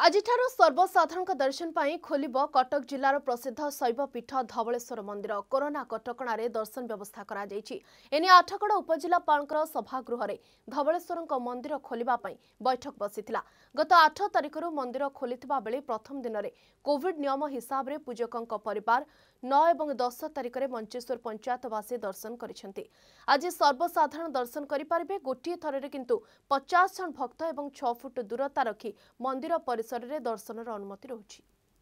ଆଜିଠାରୁ ସର୍ବସାଧାରଣ ଦର୍ଶନ ପାଇଁ ଖୋଲିବ କଟକ ଜିଲ୍ଲାର ପ୍ରସିଦ୍ଧ ଶୈବ ପୀଠ ଧବଳେଶ୍ୱର ମନ୍ଦିର। କୋରୋନା କଟକଣାରେ ଦର୍ଶନ ବ୍ୟବସ୍ଥା କରାଯାଇଛି। ଏନେ ଆଠଗଡ଼ ଉପଜିଲ୍ଲାପାଳଙ୍କ ସଭାଗୃହରେ ଧବଳେଶ୍ୱରଙ୍କ ମନ୍ଦିର ଖୋଲିବା ପାଇଁ ବୈଠକ ବସିଥିଲା। ଗତ 8 ତାରିଖରୁ ମନ୍ଦିର ଖୋଲିଥିବା ବେଳେ ପ୍ରଥମ ଦିନରେ କୋଭିଡ ନିୟମ ହିସାବରେ ପୂଜକଙ୍କ ପରିବାର 9 ଏବଂ 10 ତାରିଖରେ ମଞ୍ଚେଶ୍ୱର ପଞ୍ଚାୟତବାସୀ ଦର୍ଶନ କରିଛନ୍ତି। ଆଜି ସର୍ବସାଧାରଣ ଦର୍ଶନ କରିପାରିବେ। ଗୋଟିଏ ଥରରେ କିନ୍ତୁ 50 ଜଣ ଭକ୍ତ ଏବଂ 6 ଫୁଟ ଦୂରତା ରଖି ମନ୍ଦିର ପରିସରରେ ଦର୍ଶନର ଅନୁମତି ରହୁଛି।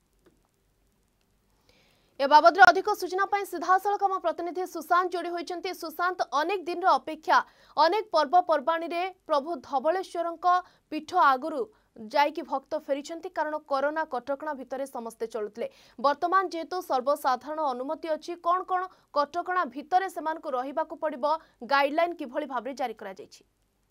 ए बाबद अधिक सूचना सीधासलख आम प्रतिनिधि सुशांत जोड़ी होती। सुशांत, अनेक दिन अपेक्षा अनेक पर्वपर्वाणी प्रभु धवलेश्वर पीठ आगु जाइकी भक्त फेरी कारण कोरोना कटकणा भितर समस्ते चलुते। वर्तमान जेहेतु सर्वसाधारण अनुमति अच्छी कौन कौन कटकणा भितर से रहा पड़ो गाइडलाइन किभली भाव जारी करा जायछि?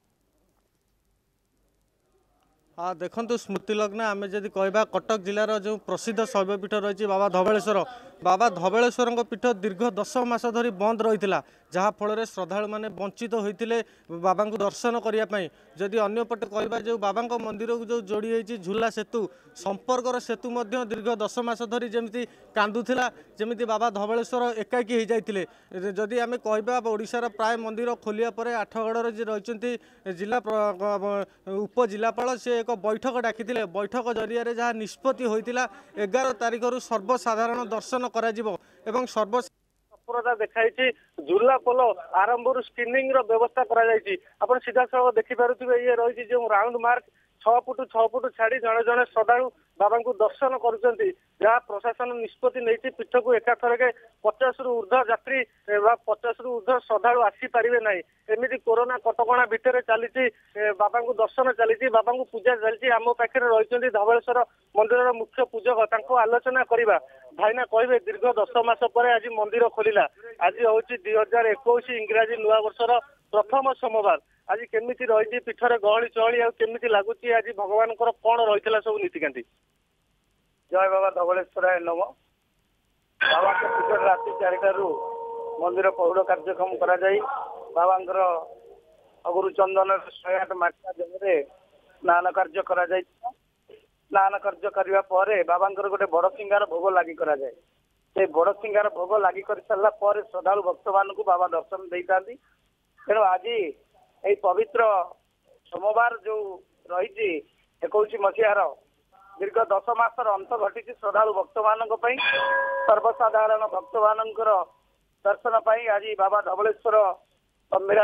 हाँ देखो स्मृतिलग्न आम जदि कहवा कटक जिलार जो प्रसिद्ध शैवपीठ रही बाबा धवलेश्वर पीठ दीर्घ 10 मास धरी बंद रही है, जहाँफल श्रद्धालु मैंने वंचित होते बाबा को दर्शन करने। जदि अंपटे कहवा जो बाबा मंदिर को जो जोड़ी होती झूला सेतु संपर्कर सेतु दीर्घ 10 मास धरी जमी कांदुला जमी बाबा धवलेश्वर एकाकी हो जाते। जदि आम कहवा ओडिशार प्राय मंदिर खोलिया पर आठगड़ रही जिला उपजिलापाल से एक बैठक डाकी बैठक जरिया जहाँ निष्पत्ति होता 11 तारिख सर्वसाधारण दर्शन एवं तत्परता देखाई झूला पोल आरंभ स्क्रीनिंग व्यवस्था कर सीधा सड़क देखिपे ये रही जो राउंड मार्क 6 फुट छाड़ी जड़े जड़े श्रद्धालु बाबा को दर्शन करुँच। जहाँ प्रशासन निष्पत्ति नहीं पीठ को एकाथरके 50 रु ऊर्ध्व यात्री 50 रु ऊर्ध्व श्रद्धालु आसीपारे ना। एमती कोरोना कटकणा भितर चली बाबा को दर्शन चली बाबा को पूजा चली। आम पाखे रही धवलेश्वर मंदिर मुख्य पूजक आलोचना करवा भाईना कहे दीर्घ 10 मास पर आज मंदिर खोलिला। आज हूँ 2021 इंग्राजी नुआ वर्षर प्रथम सोमवार। आज केमिति रही पीठर गहली चहली केमिति लगुच आज भगवान कौन रही सब नीतिकांति? जय बाबा धवलेश्वराय नम। बाबा पीठ राति 4 मंदिर पहुड़ कार्यक्रम करा बाबा अगुरु चंदन 108 माटिया जगह स्नान कार्य करा स्नान कार्य करने पर बाबा गोटे बड़ सिंगार भोग लगी कराए। से बड़ सिंगार भोग लगी कर सारा पर श्रद्धालु भक्त मान बाबा दर्शन दे था। तेणु आज यही पवित्र सोमवार जो रही 21 मसीहार दीर्घ 10 मासर अंत घटी श्रद्धालु भक्त मान सर्वसाधारण भक्त मान दर्शन आज बाबा धवलेश्वर गंभीरा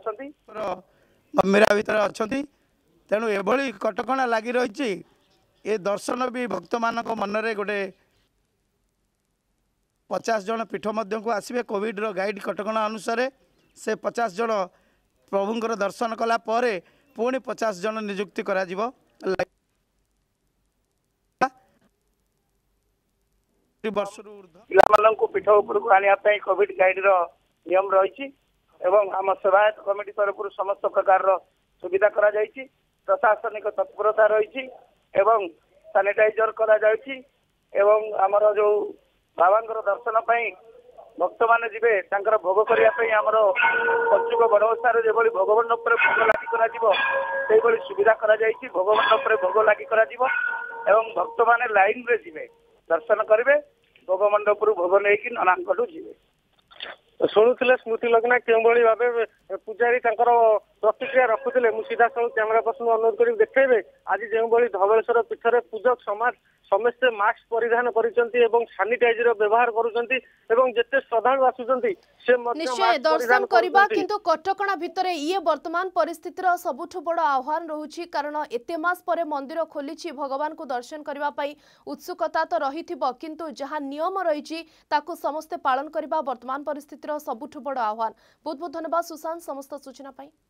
भितर अच्छा। तेणु एभली कटकणा लगी रही ये दर्शन भी भक्त मान मनरे गोटे 50 जन पीठ मध्य को आसवे कोविड गाइड कटकणा अनुसार से 50 जन प्रभुंर दर्शन कला परे पुणी 50 जन नियुक्ति करा पिला पीठ उपरको आने कोविड गाइड नियम रही आम सेवायत कमिटी तरफ समस्त प्रकार सुविधा करा प्रशासनिक तत्परता रही सानिटाइजर करा आमर जो बाबा दर्शन भक्त मैंने जी भोग करने पंचुक बड़ोसार जो भोग मंडप भोग लगी सुविधा भोग मंडप भोग लगी भक्त मैंने लाइन रे जी दर्शन करेंगे भोग मंडप भोग नहीं नानांकटू जी शुणुले स्मृतिलग्न क्यों भाव पूजारी प्रतिक्रिया रखुले सीधा सब कैमेरा पर्सन अनुरोध कर देखेबे। आज जो धवलेश्वर पीठर पूजक समाज समस्ते मास्क परिधान सानिटाइजर व्यवहार करते श्रद्धालु आसुंच निश्चय दर्शन करबा किंतु कटकणा भितर ये वर्तमान परिस्थितिर सबुठु बड़ आह्वान रहुछि। कारण एते मास परे मंदिर खोलिछि भगवान को दर्शन करबा पई उत्सुकता तो रहिथिबो किंतु जहां नियम रहिछि ताकू समस्ते पालन करबा वर्तमान परिस्थितिर सबुठु बड़ आह्वान। बहुत बहुत धन्यवाद सुशांत समस्त सूचना पाई।